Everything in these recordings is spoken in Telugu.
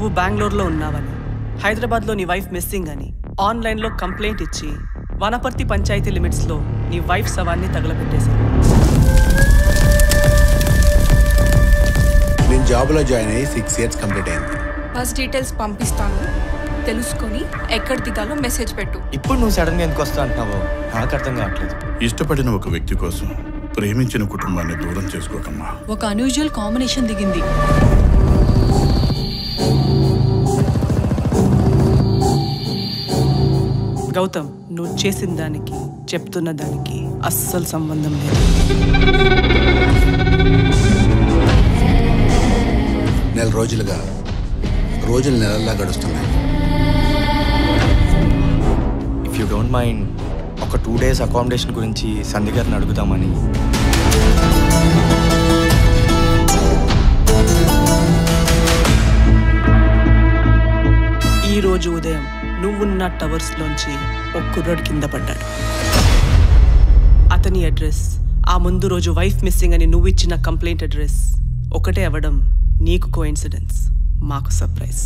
నువ్వు బెంగళూరులో ఉన్నావని, హైదరాబాద్లో నీ వైఫ్ మిస్సింగ్ అని ఆన్లైన్లో కంప్లైంట్ ఇచ్చి వనపర్తి పంచాయతీ లిమిట్స్లో నీ వైఫ్ శవాన్ని తగలబెట్టేశావు. నేను జాబ్లో జాయిన్ అయ్యి 6 years కంప్లీట్ అయింది. బస్ డీటెయిల్స్ పంపిస్తాను, తెలుసుకొని ఎక్కడ దిగాలో మెసేజ్ పెట్టు. ఇప్పుడు నువ్వు సడన్గా ఎందుకు వస్తా అంటున్నావో నాకు అర్థం కావట్లేదు. ఇష్టపడిన ఒక వ్యక్తి కోసం ప్రేమించిన కుటుంబాన్ని దూరం చేసుకోకమ్మా. ఒక అన్యూజువల్ కాంబినేషన్ దిగింది. గౌతమ్, నువ్వు చేసిన దానికి చెప్తున్న దానికి అస్సలు సంబంధం లేదు. నెల రోజులుగా రోజులు నెలల్లా గడుస్తున్నాయి. ఇఫ్ యూ డోంట్ మైండ్ ఒక 2 days అకామిడేషన్ గురించి సంధ్య గారిని అడుగుదామని. ఈరోజు ఉదయం నువ్వున్న టవర్స్లోంచి ఒక కుర్రాడు కింద పడ్డాడు. అతని అడ్రస్, ఆ ముందు రోజు వైఫ్ మిస్సింగ్ అని నువ్వు ఇచ్చిన కంప్లైంట్ అడ్రస్ ఒకటే అవ్వడం నీకు కోఇన్సిడెన్స్, మాకు సర్ప్రైజ్.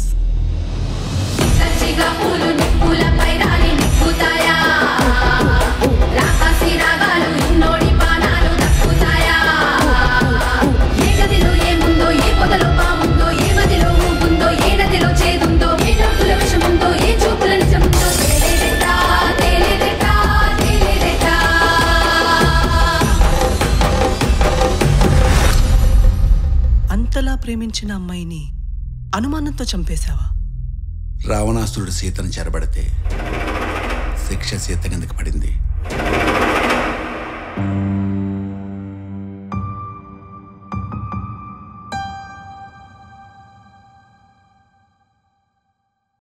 అంతలా ప్రేమించిన అమ్మాయిని అనుమానంతో చంపేశావా? రావణాసురుడు సీతను చెరబడితే శిక్ష సీత కిందకి పడింది.